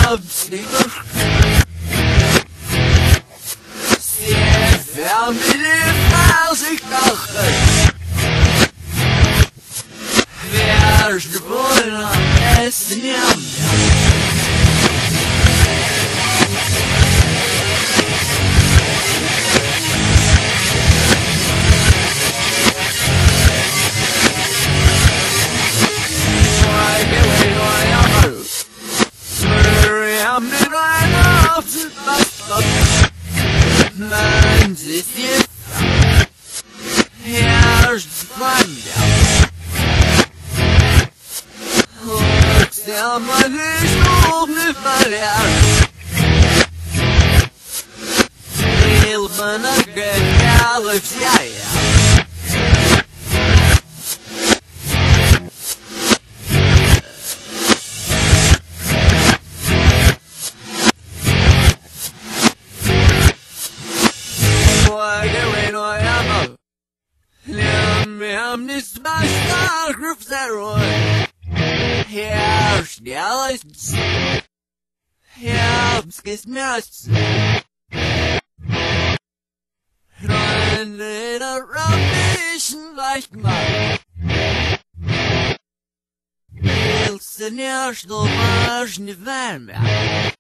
Abstimmung. Sehr vermittelt, als ich dachte. Wärst du wohl am besten nehmen? Man sieht jetzt herrscht Wanda. Und der Mann ist noch nicht verlernt. Hilfen a good Alex, ja. I'm this my star groups that run. Herrscht die alles. Herbst nuts. Running around mission like my. Hilsen herrscht noch marsch nicht wärmer.